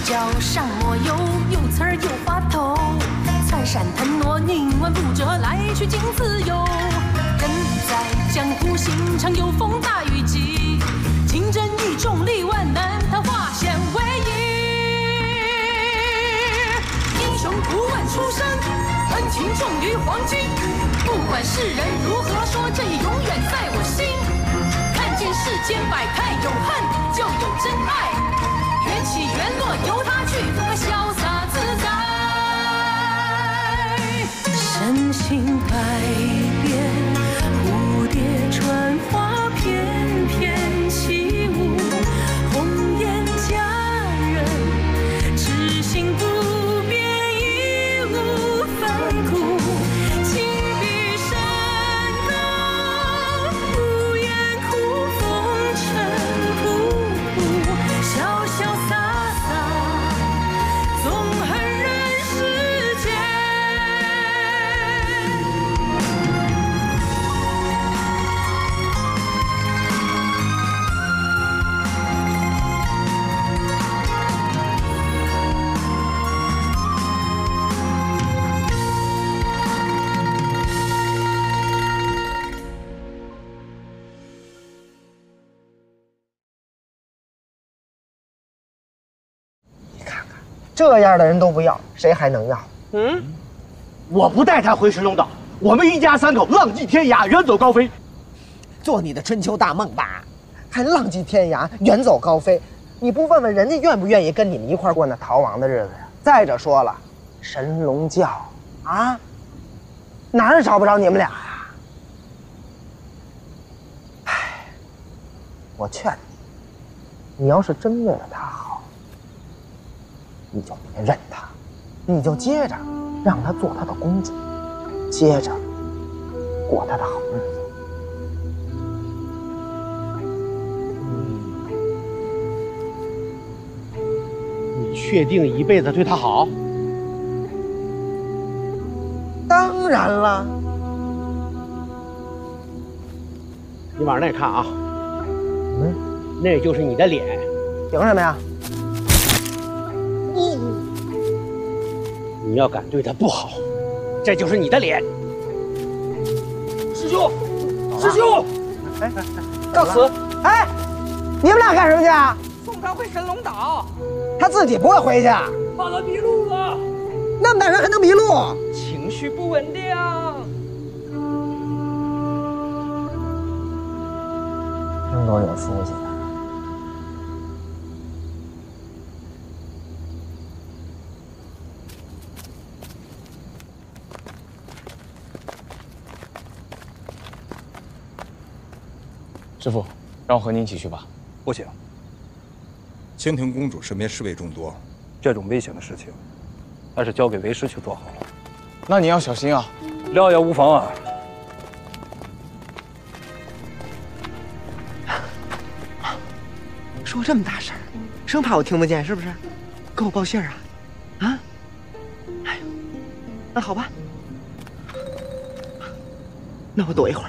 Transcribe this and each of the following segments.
脚上抹油，有刺儿有花头，残山腾挪，宁弯不折，来去尽自由。人在江湖，心常有风大雨急，竞争一众力万难，他化险为夷。英雄不问出身，恩情重于黄金。不管世人如何说，这永远在我心。看见世间百态，有恨就有真爱，缘起缘落由他去，他潇洒自在。身形百变，蝴蝶穿花翩翩起舞，红颜佳人，痴心不变，义无反顾。情比山高，无言苦风尘仆仆，潇潇洒洒，纵横人世间。 这样的人都不要，谁还能要？ 我不带他回神龙岛，我们一家三口浪迹天涯，远走高飞。 做你的春秋大梦吧，还浪迹天涯，远走高飞？你不问问人家愿不愿意跟你们一块过那逃亡的日子呀？再者说了，神龙教啊，哪儿找不着你们俩呀？唉，我劝你，你要是真为了他好，你就别认他，你就接着让他做他的公主，接着过他的好日子。 你确定一辈子对他好？ 当然了。 你往那看啊，那就是你的脸。 凭什么呀？ 你要敢对他不好，这就是你的脸。师兄，师兄， 告辞。哎，你们俩干什么去啊？ 送他回神龙岛。 他自己不会回去。 怕他迷路了。 那么大人还能迷路？ 情绪不稳定。 真够有出息的。 师傅，让我和您一起去吧。 不行，清廷公主身边侍卫众多， 这种危险的事情，还是交给为师去做好了。 那你要小心啊。 料也无妨啊。 说这么大声，生怕我听不见是不是？给我报信儿啊！啊！哎呦，那好吧，那我躲一会儿。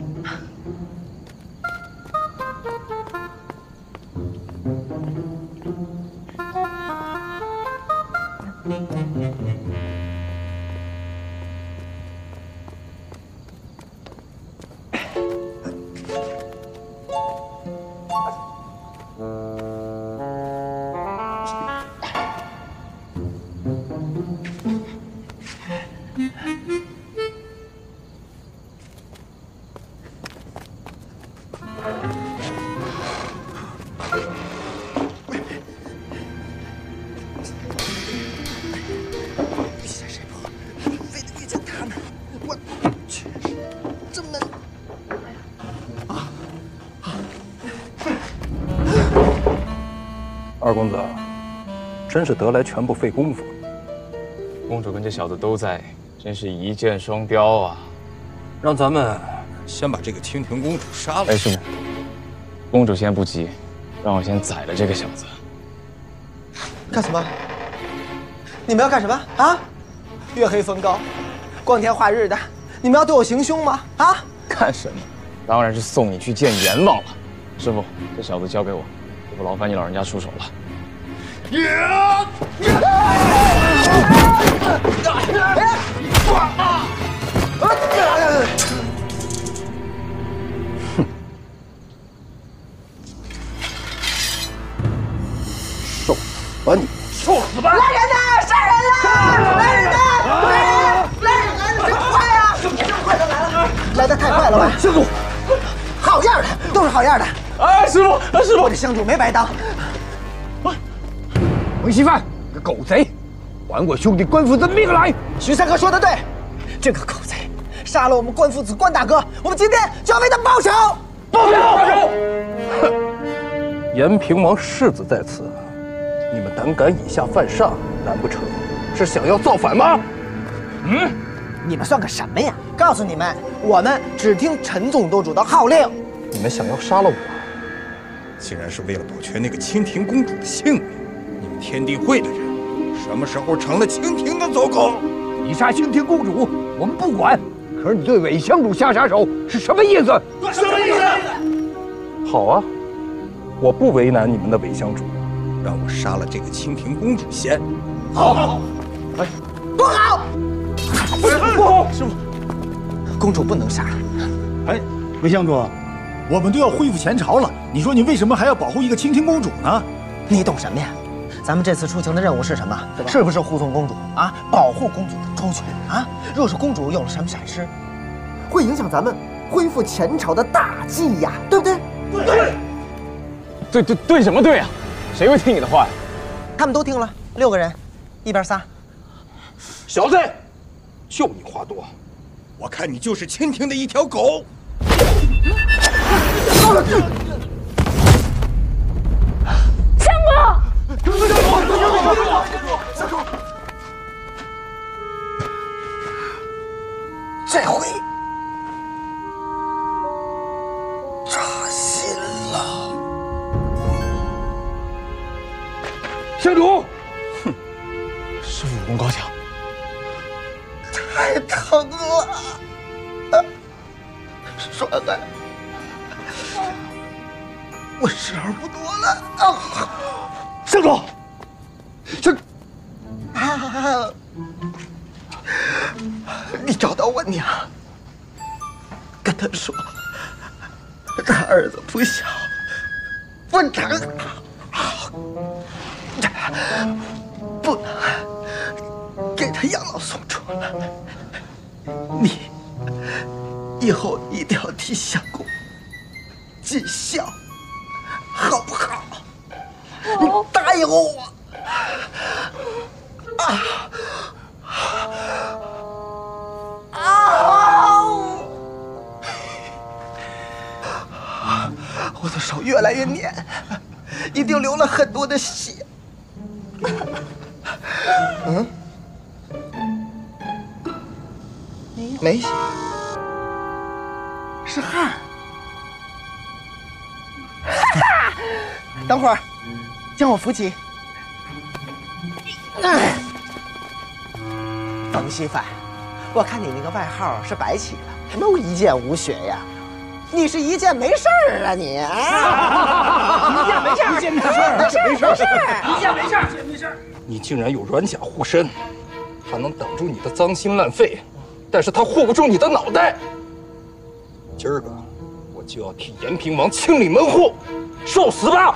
二公子，真是得来全不费功夫。 公主跟这小子都在，真是一箭双雕啊！ 让咱们先把这个清廷公主杀了。 哎，师傅，公主先不急，让我先宰了这个小子。 干什么？你们要干什么啊？月黑风高，光天化日的，你们要对我行凶吗？啊？ 干什么？当然是送你去见阎王了。师傅，这小子交给我，也不劳烦你老人家出手了。 受死吧你！ 受死吧！ 来人呐！杀人了！来人呐！来人！快呀！快点来了！来的太快了吧？ 相主， 好样的，都是好样的！ 哎，师傅，师傅， 我这相主没白当。 王稀饭，你个狗贼，还我兄弟关父子命来！ 徐三哥说的对，这个狗贼杀了我们关父子关大哥，我们今天就要为他报仇！ 报仇！ 哼！延平王世子在此，你们胆敢以下犯上，难不成是想要造反吗？ 嗯，你们算个什么呀？告诉你们，我们只听陈总督主的号令。 你们想要杀了我，既然是为了保全那个清廷公主的性命，你们天地会的人什么时候成了清廷的走狗？ 你杀清廷公主，我们不管。可是你对韦相主下杀手是什么意思？什么意思？ 好啊，我不为难你们的韦相主，让我杀了这个清廷公主先。 好。 哎，不好！ 不好！师傅， 公主不能杀。 哎，韦相主，我们都要恢复前朝了，你说你为什么还要保护一个清廷公主呢？ 你懂什么呀？咱们这次出行的任务是什么？是不是护送公主啊？保护公主的周全啊！若是公主有了什么闪失，会影响咱们恢复前朝的大计呀，对不对？ 对什么对啊？谁会听你的话呀？ 他们都听了，6个人，一边仨。 小子，就你话多，我看你就是清廷的一条狗。 这回扎心了。 相主， 哼，师傅武功高强， 太疼了，栓海，我时候不多了啊！ 相主， 你找到我娘，跟她说，她儿子不孝，不成，不能给他养老送终了。你以后一定要替相公尽孝，好不好？你答应我啊！我的手越来越黏，一定流了很多的血。嗯，没血，是汗。等会儿，将我扶起。冯稀饭，我看你那个外号是白起了，什么一剑无血呀？你是一剑没事儿啊你啊！ 一剑没事，一剑没事，没事，一剑没事，一剑没事。 你竟然有软甲护身，它能挡住你的脏心烂肺，但是它护不住你的脑袋。今儿个我就要替延平王清理门户，受死吧！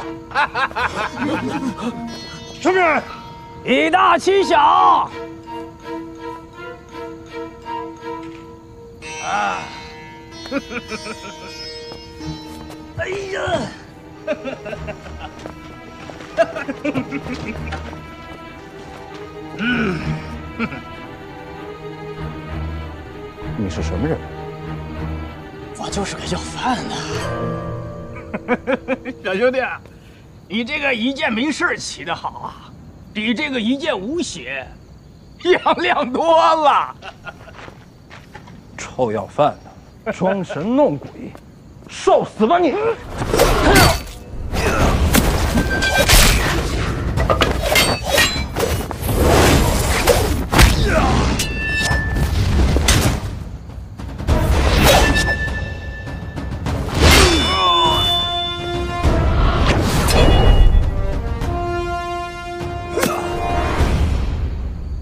什么人？以大欺小。啊！哎呀！ 你是什么人？ 我就是个要饭的。小兄弟，你这个一剑没事起得好啊，比这个一剑无血样亮多了。 臭要饭的，装神弄鬼，受死吧你！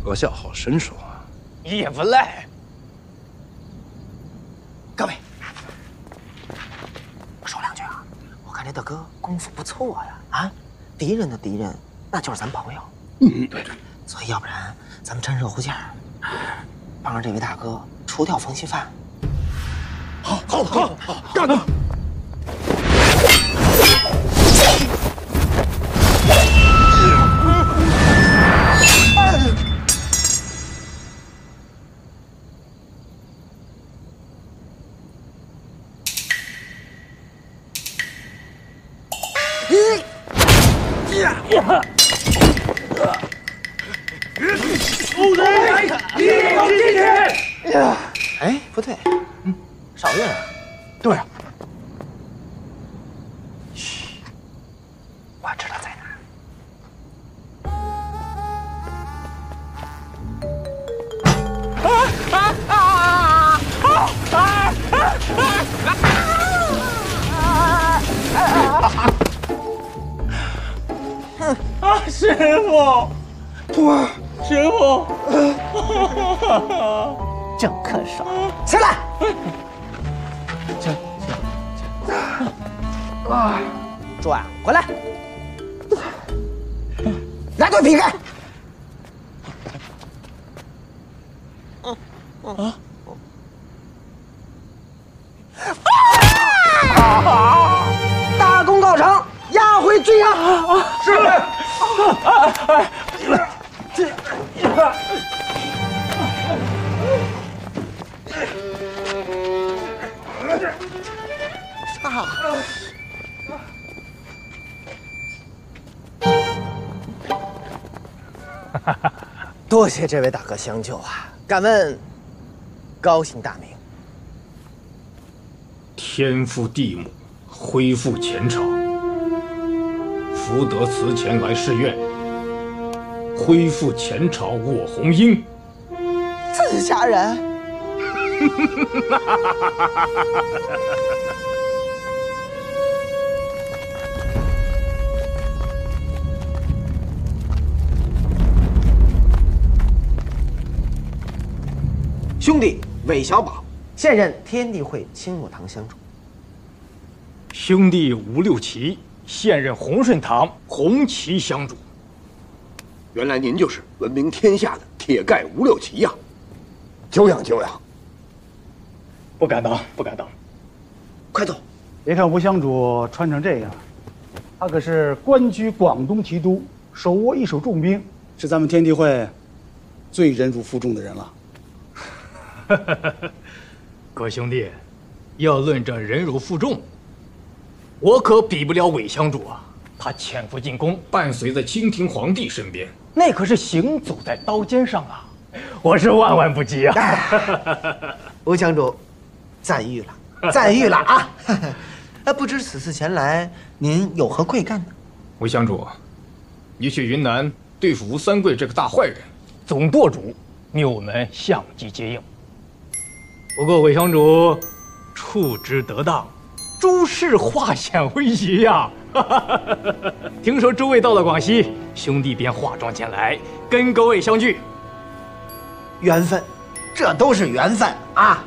阁下好身手啊！ 也不赖。 各位，我说两句啊，我看这大哥功夫不错呀，啊，敌人的敌人那就是咱朋友。对。所以要不然咱们趁热乎劲儿，帮着这位大哥除掉冯锡范。好，干他！哎，不对，少月啊，对啊，嘘，我知道在哪儿。 师傅，徒儿，师傅， 正客爽，起来。转过来，来对劈开。大功告成，押回军营。是。多谢这位大哥相救啊！敢问高姓大名？ 天父地母恢复前朝，福德祠前来示愿，恢复前朝卧红缨。 自家人。兄弟韦小宝，现任天地会青木堂香主。 兄弟吴六奇，现任洪顺堂红旗香主。 原来您就是闻名天下的铁盖吴六奇呀！久仰久仰。 不敢当，不敢当。 快走！ 别看吴香主穿成这样，他可是官居广东提督，手握一手重兵，是咱们天地会最忍辱负重的人了。 各位兄弟，要论这忍辱负重，我可比不了韦香主啊！他潜伏进宫，伴随在清廷皇帝身边，那可是行走在刀尖上啊！我是万万不及啊！ 吴香主，赞誉了，赞誉了啊！不知此次前来，您有何贵干呢？ 韦香主，你去云南对付吴三桂这个大坏人，总舵主命我们相机接应。不过韦香主处之得当，诸事化险为夷呀！听说诸位到了广西，兄弟便化妆前来跟各位相聚。 缘分，这都是缘分啊！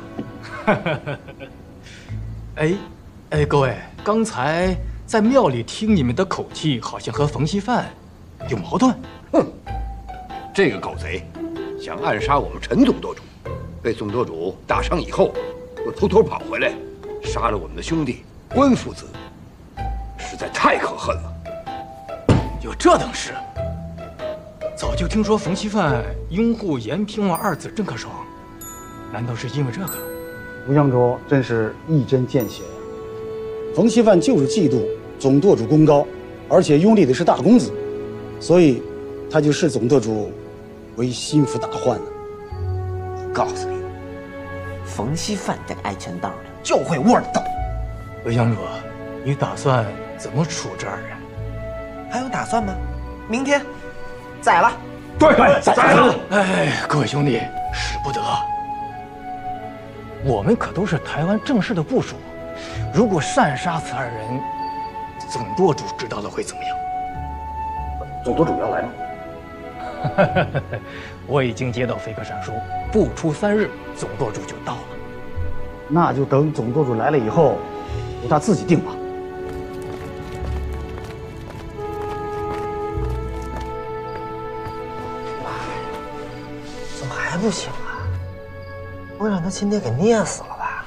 各位，刚才在庙里听你们的口气，好像和冯锡范有矛盾。 哼，这个狗贼想暗杀我们陈总舵主，被总舵主打伤以后，又偷偷跑回来，杀了我们的兄弟关父子，实在太可恨了。 有这等事？早就听说冯锡范拥护延平王二子郑克爽，难道是因为这个？ 吴香主真是一针见血呀！冯锡范就是嫉妒总舵主功高，而且拥立的是大公子，所以他就视总舵主为心腹大患呢。 告诉你，冯锡范这个爱钱道的就会窝斗。 韦香主，你打算怎么处这二人？ 还有打算吗？明天宰了。 对，宰了！各位兄弟，使不得。我们可都是台湾正式的部属，如果擅杀此二人，总舵主知道了会怎么样？ 总舵主要来吗？ 我已经接到飞鸽闪书，不出3日，总舵主就到了。 那就等总舵主来了以后，由他自己定吧。 怎么还不行啊？不会让他亲爹给捏死了吧？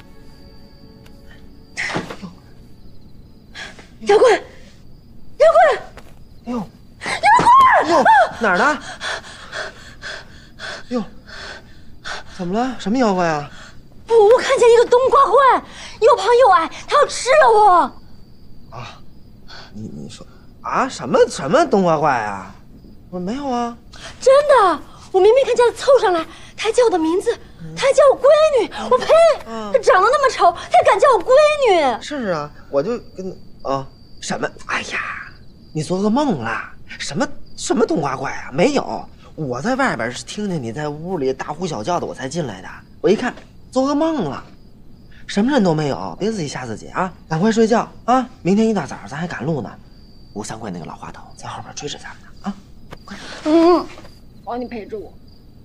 妖怪，妖怪！ 哟， 妖怪！ 哟，哪儿呢？哟，怎么了？什么妖怪啊？ 我看见一个冬瓜怪，又胖又矮，它要吃了我。 啊，你说啊？什么冬瓜怪啊？我没有啊。 真的，我明明看见它凑上来，它还叫我的名字，它还叫我闺女。我呸！它长得那么丑，它敢叫我闺女？ 是啊，我就跟啊什么？哎呀，你做噩梦了？什么冬瓜怪啊？没有，我在外边是听见你在屋里大呼小叫的，我才进来的。我一看，做噩梦了，什么人都没有，别自己吓自己啊！赶快睡觉啊！明天一大早咱还赶路呢。吴三桂那个老滑头在后边追着咱们呢啊！快！ 我让你陪着我。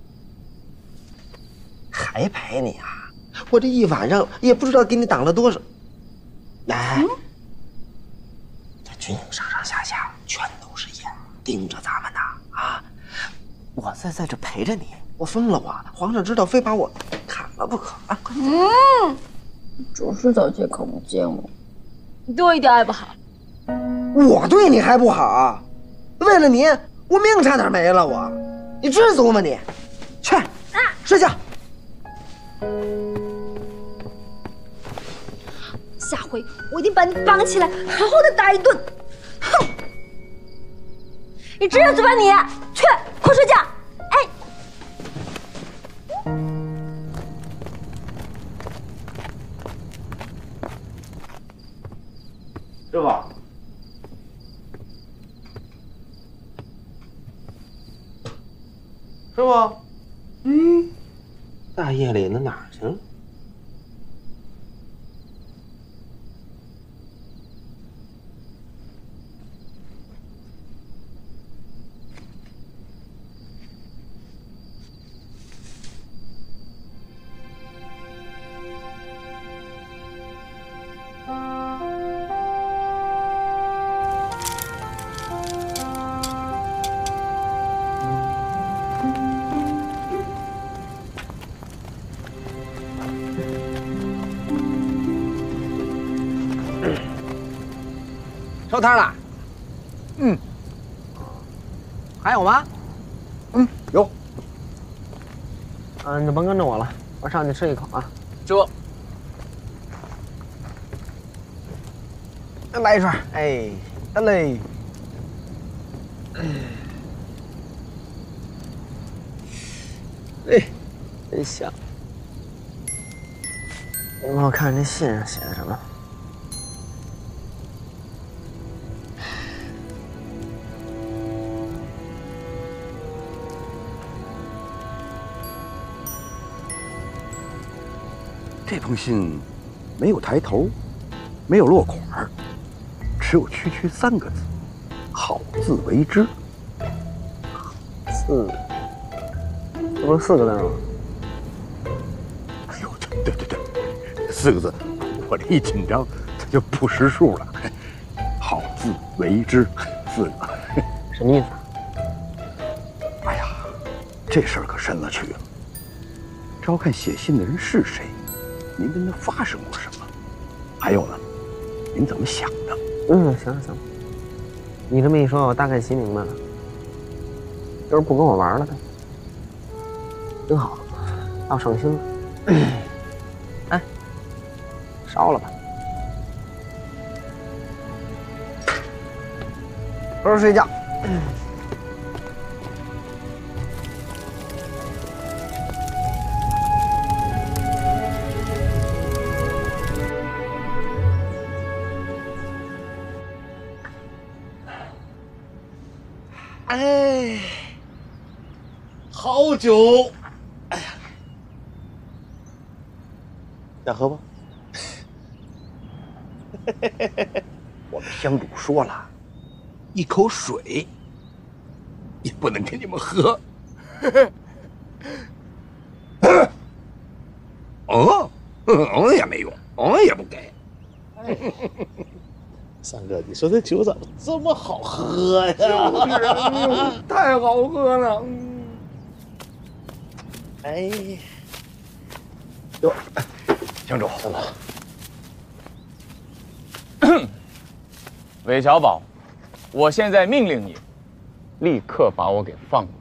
还陪你啊？我这一晚上也不知道给你挡了多少。来，这军营上上下下全都是眼盯着咱们呢啊！我在这陪着你，我疯了我！皇上知道非把我砍了不可啊！快总是找借口不见我，你对我一点也不好。 我对你还不好？为了你，我命差点没了我！你知足吗你？去睡觉。 下回我一定把你绑起来，好好的打一顿。哼！你知道怎么你？去，快睡觉。哎。 师傅，师傅，大夜里的哪儿去了？收摊了。还有吗？ 有。 你就甭跟着我了，我上去吃一口啊。 这。 来一串，哎，得嘞。哎，真香。你帮我看这信上写的什么？ 这封信没有抬头，没有落款，只有区区3个字：好自为之。 这不是4个字吗？ 哎呦，对，4个字，我这一紧张，它就不识数了。好自为之，4个， 什么意思？ 哎呀，这事儿可深了去了。这要看写信的人是谁，您跟他发生过什么，还有呢，您怎么想的？ 行，你这么一说，我大概想明白了，就是不跟我玩了呗。挺好，让我省心了。哎，烧了吧，好好睡觉。 哎，好酒！哎呀， 想喝不？ 我们香主说了，一口水也不能给你们喝。也没用，也不给。 三哥，你说这酒怎么这么好喝呀？ 就是太好喝了。 哎， 哟，江主， 韦小宝，我现在命令你，立刻把我给放了。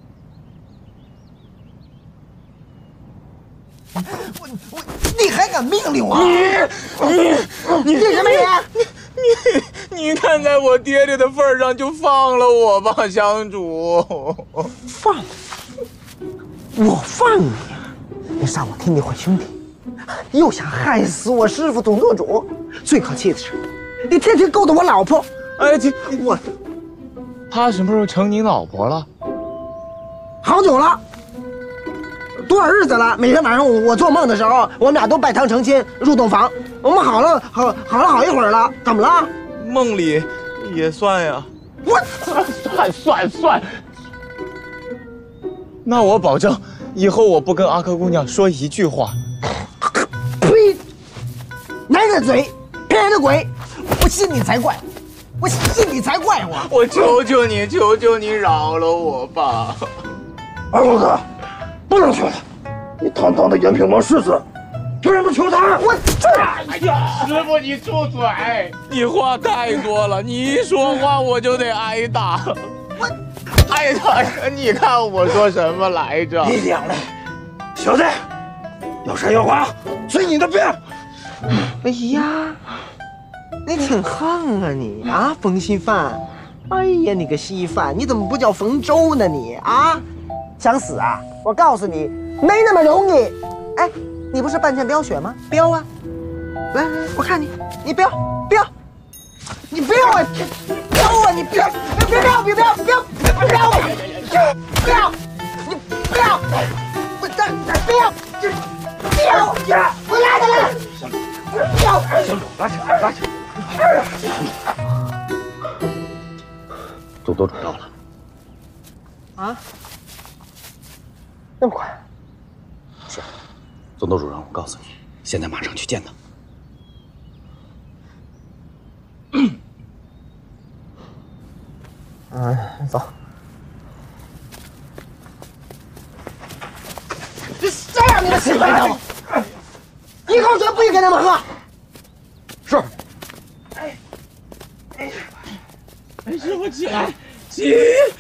你还敢命令我？ 你凭什么你看在我爹爹的份上，就放了我吧，乡主。 放我放你？你杀我天地会兄弟，又想害死我师傅总舵主。最可气的是，你天天勾搭我老婆。 哎，我，他什么时候成你老婆了？ 好久了。多少日子了？每天晚上我做梦的时候，我们俩都拜堂成亲，入洞房。我们好了好一会儿了，怎么了？ 梦里也算呀。 我算。那我保证，以后我不跟阿珂姑娘说一句话。 呸！男人的嘴，骗人的鬼，我信你才怪！我求求你饶了我吧！ 二公子。不能求他！你堂堂的延平王世子，凭什么求他？ 我这…… 哎呀，师傅你住嘴！你话太多了，你一说话我就得挨打。 我挨打，你看我说什么来着？ 你两位小子，要杀要剐，随你的便。 哎呀，你挺横啊你啊，冯稀饭！哎呀，你个稀饭，你怎么不叫冯周呢你啊？想死啊！我告诉你，没那么容易。哎，你不是半剑飙血吗？飙啊！来，我看你，你飙，你飙啊！飙啊！你飙！别飙！你飙！我这飙！我拉他来！飙！ 小主，拉起！总舵主到了。 啊？那么快？ 是，总舵主让我告诉你，现在马上去见他。 走。谁让你们欺负他们？以后绝不许给他们喝。 是。 师傅起来，起！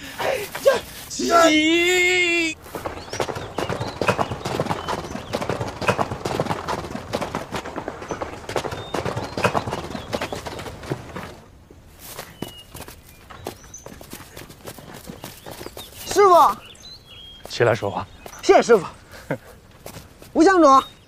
师傅， 起来说话。 谢谢师傅。吴乡主，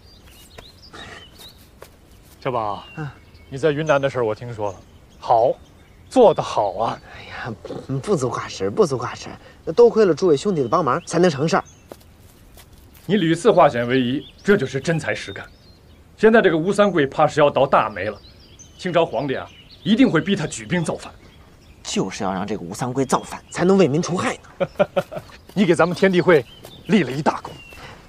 小宝，你在云南的事儿我听说了，好，做得好啊！ 哎呀，不足挂齿，多亏了诸位兄弟的帮忙，才能成事儿。 你屡次化险为夷，这就是真才实干。现在这个吴三桂怕是要倒大霉了，清朝皇帝啊，一定会逼他举兵造反。 就是要让这个吴三桂造反，才能为民除害呢。 你给咱们天地会立了一大功。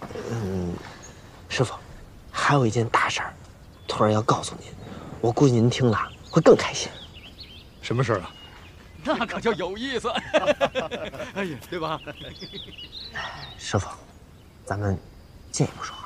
师傅，还有一件大事儿，突然要告诉您，我估计您听了会更开心。 什么事儿啊？ 那可就有意思。哎呀，对吧？ 师傅，咱们进一步说话。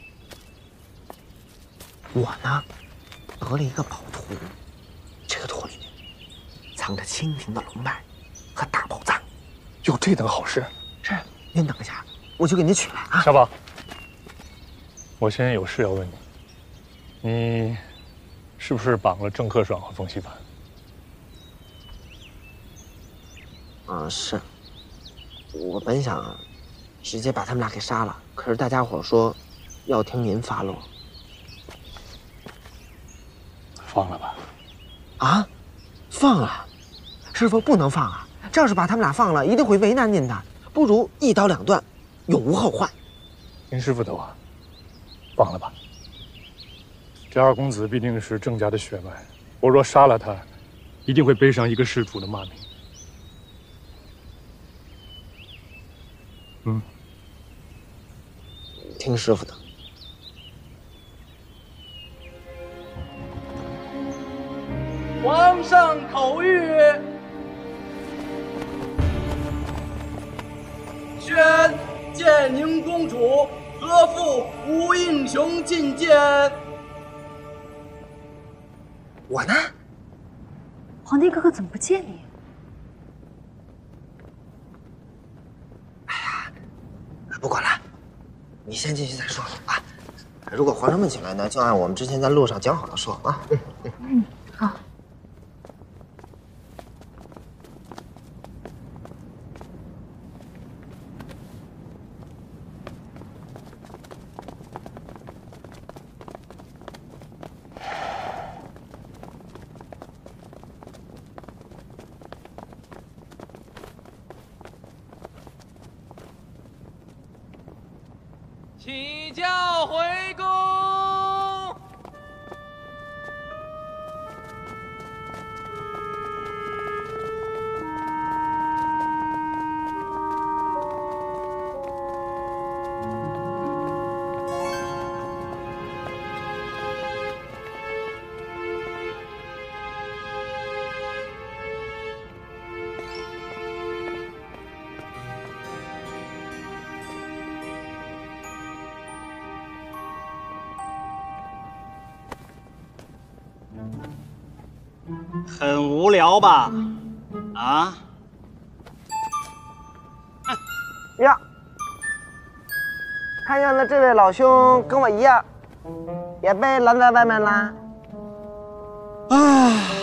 我呢，得了一个宝图，这个图里面藏着清廷的龙脉和大宝藏。 有这等好事？ 是，您等一下，我就给您取来啊。 小宝，我先有事要问你，你是不是绑了郑克爽和冯锡凡？ 是。我本想直接把他们俩给杀了，可是大家伙说要听您发落。 放了吧。 啊？放了？师傅不能放啊！这要是把他们俩放了，一定会为难您的。不如一刀两断，永无后患。 听师傅的话，放了吧。这二公子必定是郑家的血脉，我若杀了他，一定会背上一个世主的骂名。 听师傅的。 皇上口谕，宣建宁公主和父吴应熊觐见。 我呢？ 皇帝哥哥怎么不见你？ 哎呀，不管了，你先进去再说啊。如果皇上问起来呢，就按我们之前在路上讲好的说啊。 好。 起轿回宫。 很无聊吧？啊？ 呀，看样子这位老兄跟我一样，也被拦在外面啦。 唉，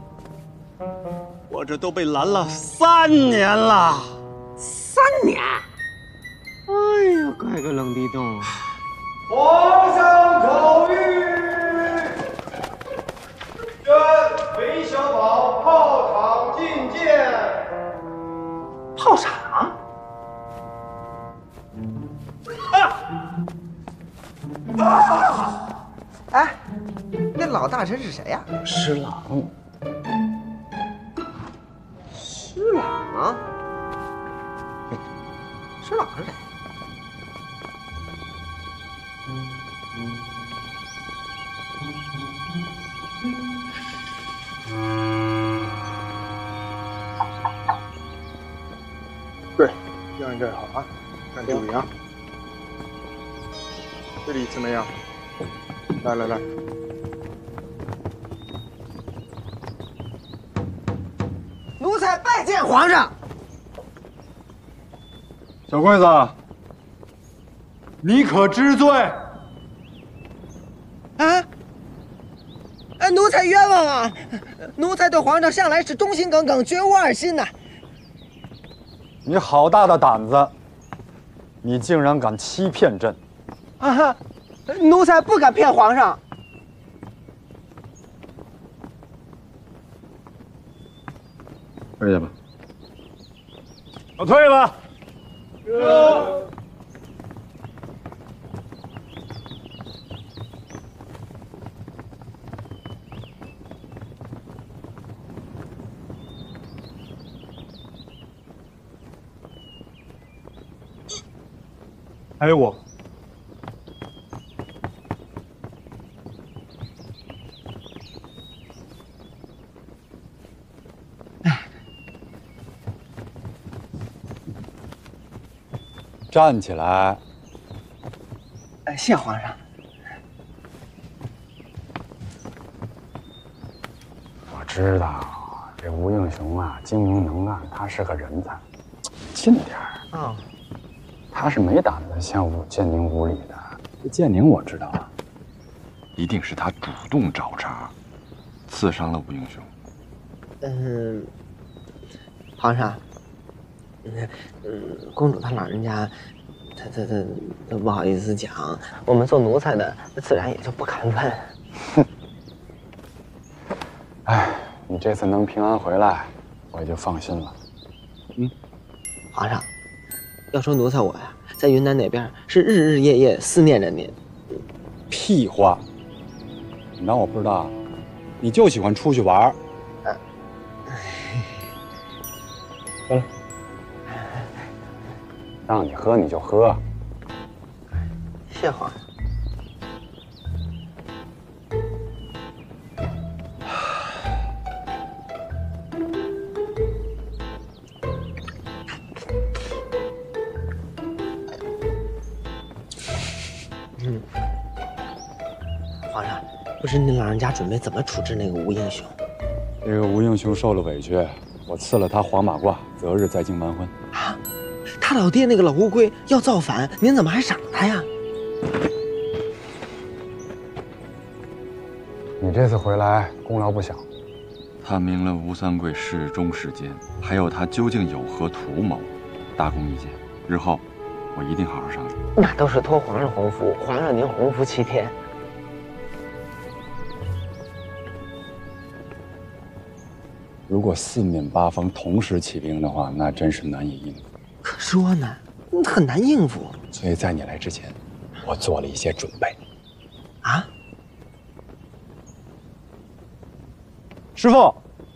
我这都被拦了3年了。 3年？哎呀，怪个冷地洞！ 皇上口谕。韦小宝炮场觐见。 炮场？哎，那老大臣是谁呀？ 施琅。 施琅？施琅是谁？ 对，样这好啊，看第5样。这里怎么样？来来来， 奴才拜见皇上。 小桂子，你可知罪？ 啊！奴才冤枉啊！奴才对皇上向来是忠心耿耿，绝无二心呐。 你好大的胆子！你竟然敢欺骗朕！ 啊！奴才不敢骗皇上。 退下吧。 我退了。 是。 还有我。站起来！ 谢皇上。 我知道这吴应熊啊，精明能干，他是个人才。近点儿啊！他是没胆子向建宁无礼的。这建宁我知道啊， 一定是他主动找茬，刺伤了吴应熊。 皇上。公主她老人家，她不好意思讲，我们做奴才的自然也就不敢问。 哼，哎，你这次能平安回来，我也就放心了。 皇上，要说奴才我呀，在云南那边是日日夜夜思念着您。 屁话！你当我不知道？你就喜欢出去玩。走了。 让你喝你就喝。 谢皇上。皇上，不是您老人家准备怎么处置那个吴英雄？ 这个吴英雄受了委屈，我赐了他黄马褂，择日在京完婚。 啊，他老爹那个老乌龟要造反，您怎么还赏他呀？ 你这次回来功劳不小， 他明了吴三桂事中事奸，还有他究竟有何图谋，大功一件。日后我一定好好商议。 那都是托皇上洪福，皇上您洪福齐天。 如果四面八方同时起兵的话，那真是难以应付。 可说呢，很难应付。 所以在你来之前，我做了一些准备。 啊？ 师傅，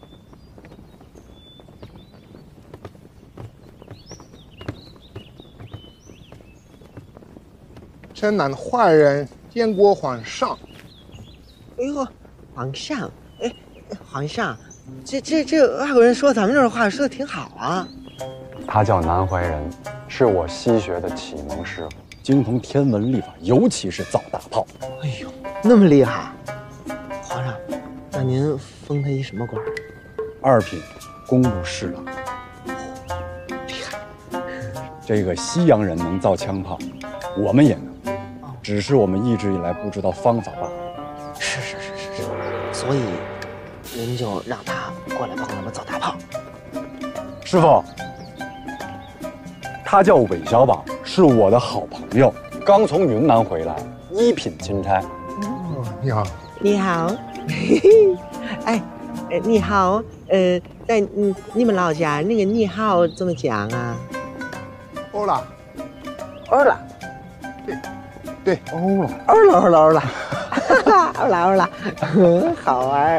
城南坏人见过皇上。 哎呦，皇上，哎，皇上，这外国人说咱们这儿话说的挺好啊。 他叫南怀仁，是我西学的启蒙师傅，精通天文历法，尤其是造大炮。 哎呦，那么厉害！皇上，那您封他一什么官 ？2品工部侍郎。 厉害！ 这个西洋人能造枪炮，我们也能，只是我们一直以来不知道方法罢了。 是，所以您就让他过来帮咱们造大炮。 师傅，他叫韦小宝，是我的好朋友，刚从云南回来，1品钦差。 哦，你好。 你好，哎，你好，在你们老家那个你好怎么讲啊？ 欧啦， 欧啦， 对， 欧啦，欧啦，好玩。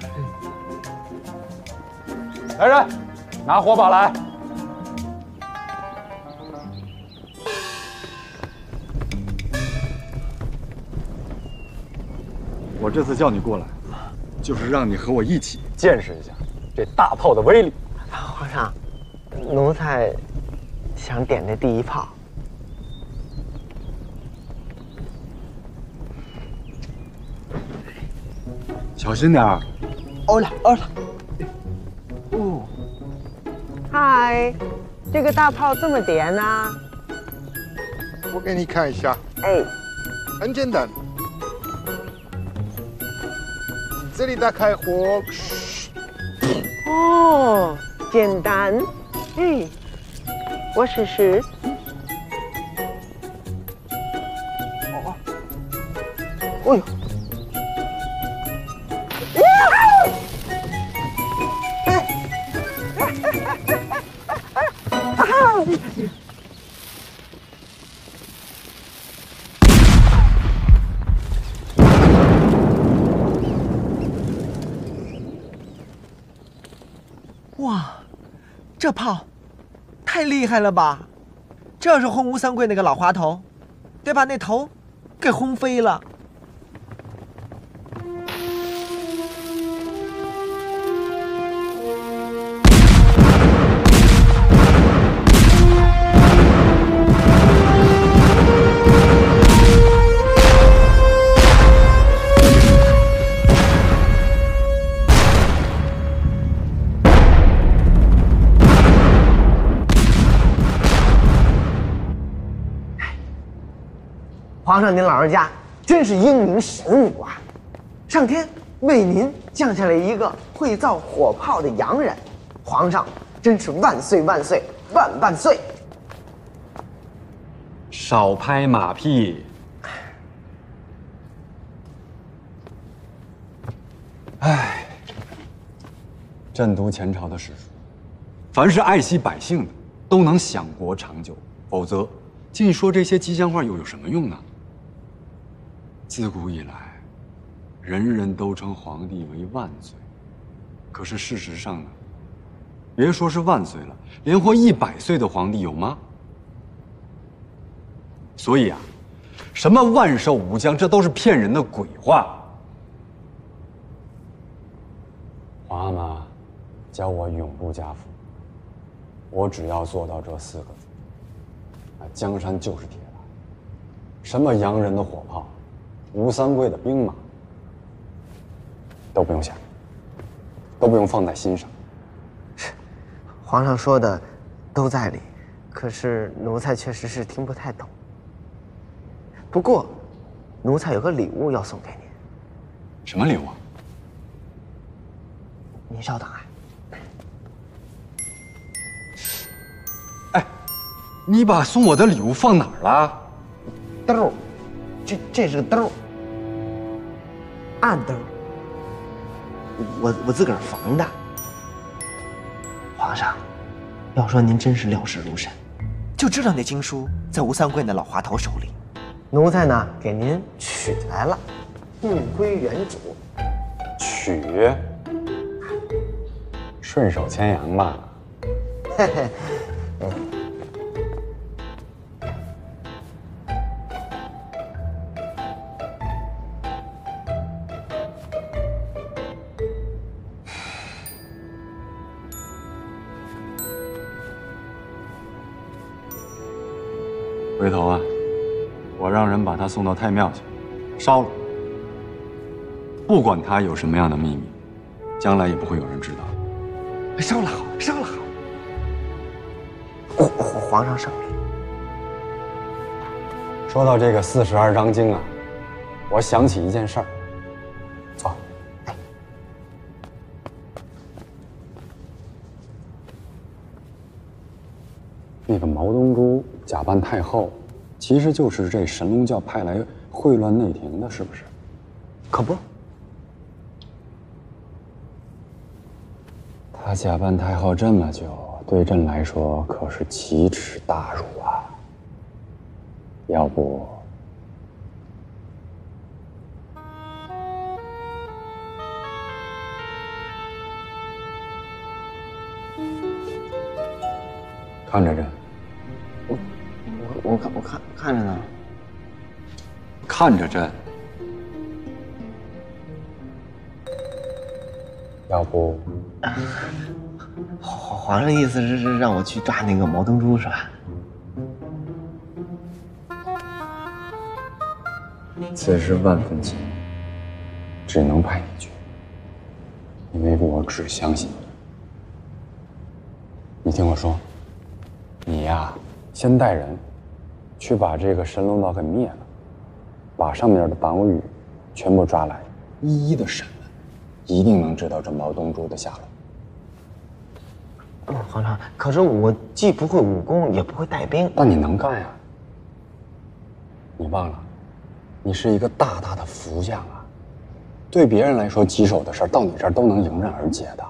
来人，拿火把来。我这次叫你过来，就是让你和我一起见识一下这大炮的威力。 皇上，奴才想点这第一炮。 小心点儿。 欧了。哦，嗨，这个大炮这么点呢？ 我给你看一下。 哎， 很简单。这里打开火。 哦，简单。哎，我试试。哦，哎呦！哇，这炮太厉害了吧！这要是轰吴三桂那个老滑头，得把那头给轰飞了。皇上，您老人家真是英明神武啊！上天为您降下来一个会造火炮的洋人，皇上真是万岁万岁万岁！ 少拍马屁！哎，朕读前朝的史书，凡是爱惜百姓的，都能享国长久，否则，尽说这些吉祥话又有什么用呢？自古以来，人人都称皇帝为万岁，可是事实上呢，别说是万岁了，连活100岁的皇帝有吗？ 所以啊，什么万寿无疆，这都是骗人的鬼话。 皇阿玛教我永不加服，我只要做到这4个字，那江山就是铁的。什么洋人的火炮，吴三桂的兵马，都不用想，都不用放在心上。 皇上说的都在理，可是奴才确实是听不太懂。不过，奴才有个礼物要送给您。 什么礼物？ 您稍等啊。 哎，你把送我的礼物放哪儿了？ 兜，这是个兜，暗兜，我自个儿缝的。皇上，要说您真是料事如神，就知道那经书在吴三桂那老滑头手里。奴才呢，给您取来了，物归原主。 取，顺手牵羊吧。 嘿嘿， 回头啊，我让人把他送到太庙去，烧了。不管他有什么样的秘密，将来也不会有人知道。 烧了好，烧了好。皇上圣明。 说到这个42章经啊，我想起一件事儿。走。那个毛东珠假扮太后，其实就是这神龙教派来秽乱内廷的，是不是？ 可不。 他假扮太后这么久，对朕来说可是奇耻大辱啊！要不，看着朕。 我看着呢。 看着朕。 要不， 皇上意思是让我去抓那个毛灯珠是吧？ 此事万分紧，只能派你去，因为我只相信你。你听我说，你呀，先带人去把这个神龙岛给灭了，把上面的党羽全部抓来，一一的审问，一定能知道这毛东珠的下落。 皇上，可是我既不会武功，也不会带兵。 但你能干呀！你忘了，你是一个大大的福将啊！对别人来说棘手的事儿，到你这儿都能迎刃而解的。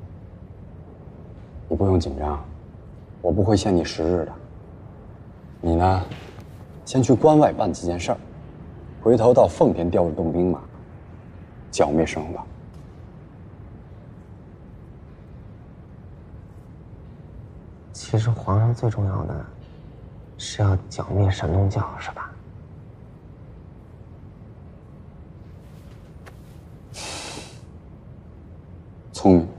你不用紧张，我不会限你时日的。你呢，先去关外办几件事儿，回头到奉天调动兵马，剿灭神龙岛。 其实皇上最重要的是要剿灭神龙教，是吧？ 聪明。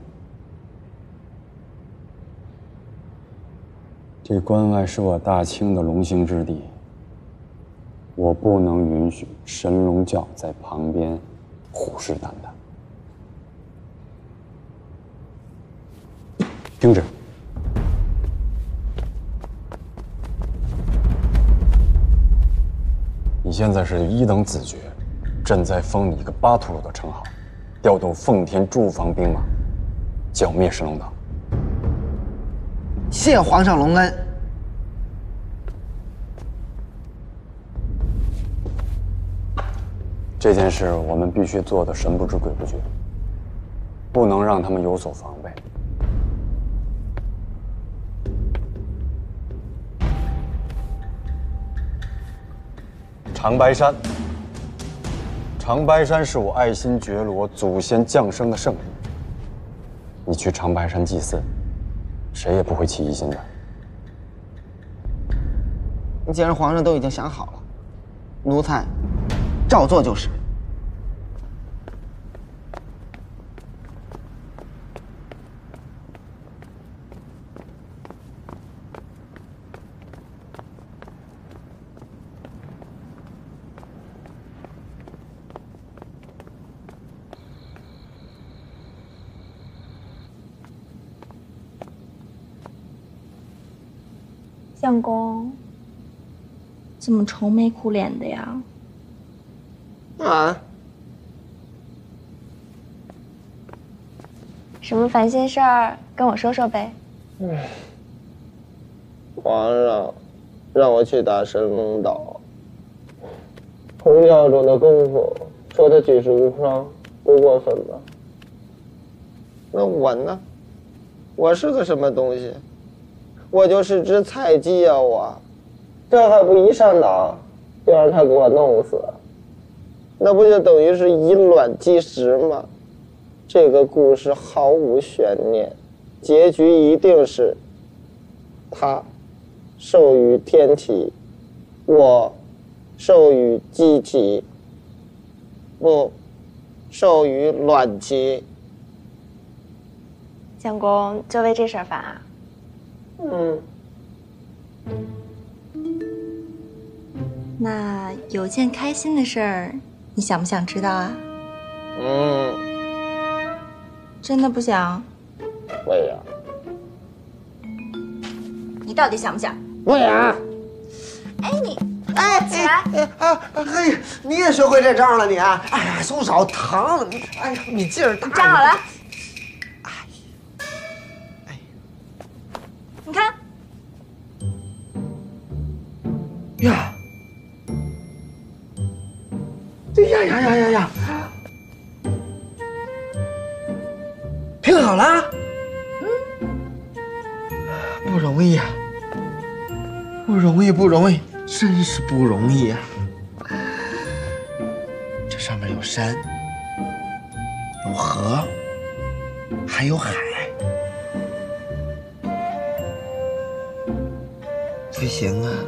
这关外是我大清的龙兴之地，我不能允许神龙教在旁边虎视眈眈。听旨。你现在是1等子爵，朕再封你一个巴图鲁的称号，调动奉天驻防兵马，剿灭神龙岛。 谢皇上隆恩。 这件事我们必须做得神不知鬼不觉，不能让他们有所防备。长白山，长白山是我爱新觉罗祖先降生的圣地。你去长白山祭祀，谁也不会起疑心的。 既然皇上都已经想好了，奴才照做就是。 相公，怎么愁眉苦脸的呀？ 啊？ 什么烦心事儿，跟我说说呗。 皇上让我去打神龙岛，童教主的功夫说他举世无双，不过分吧？那我呢？我是个什么东西？我就是只菜鸡呀！我这还不一上岛就让他给我弄死，那不就等于是以卵击石吗？这个故事毫无悬念，结局一定是他授予天体，我授予鸡体，不授予卵鸡。 相公就为这事儿烦啊？那有件开心的事儿，你想不想知道啊？真的不想？ 为呀。 你到底想不想？ 为呀。 哎你，起来！ 嘿，你也学会这招了你啊？哎呀，松手，疼了你！哎呀，你劲儿大。 站好了。你看。 呀！呀！拼好了？不容易呀，不容易，真是不容易呀！这上面有山，有河，还有海。不行啊！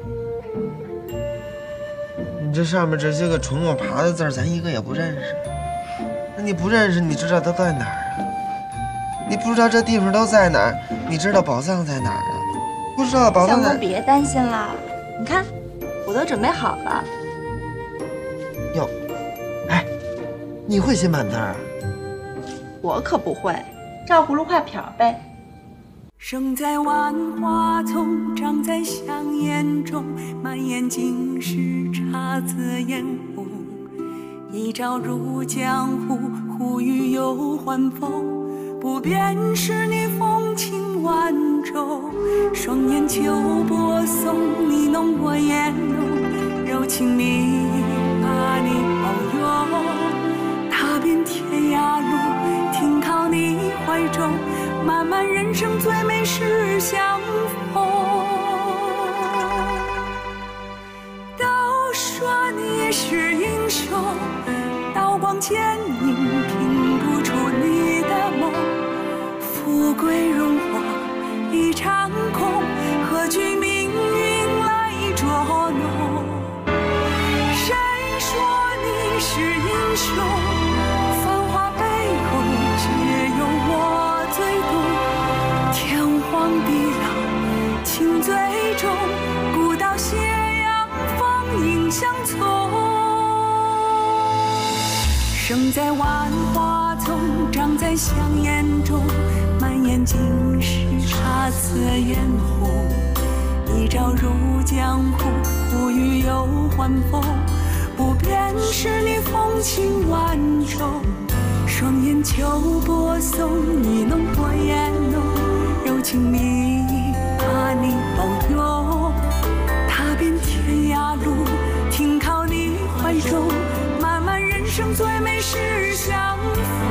你这上面这些个虫我爬的字儿，咱一个也不认识。那你不认识，你知道它在哪儿啊？你不知道这地方都在哪儿，你知道宝藏在哪儿啊？不知道宝藏在…… 相公别担心了，你看，我都准备好了。 哟，哎，你会写满字啊？ 我可不会，照葫芦画瓢呗。 生在万花丛，长在香烟中，满眼尽是姹紫嫣红。一朝入江湖，忽遇有还风，不变是你风情万种。双眼秋波送，你浓我眼浓，柔情蜜意把你保佑。踏遍天涯路，停靠你怀中。漫漫人生最美是相逢，都说你是英雄，刀光剑影拼不出你的梦。富贵荣华一场空，何惧命运来捉弄？谁说你是英雄？繁华背后只有我最懂。天荒地老情最重，古道斜阳芳影相从。生在万花丛，长在香烟中，满眼尽是姹紫嫣红。一朝入江湖，忽遇有还风，不变是你风情万种。双眼秋波送，你浓我眼浓，柔情蜜意把你保佑。踏遍天涯路，停靠你怀中，漫漫人生最美是相逢。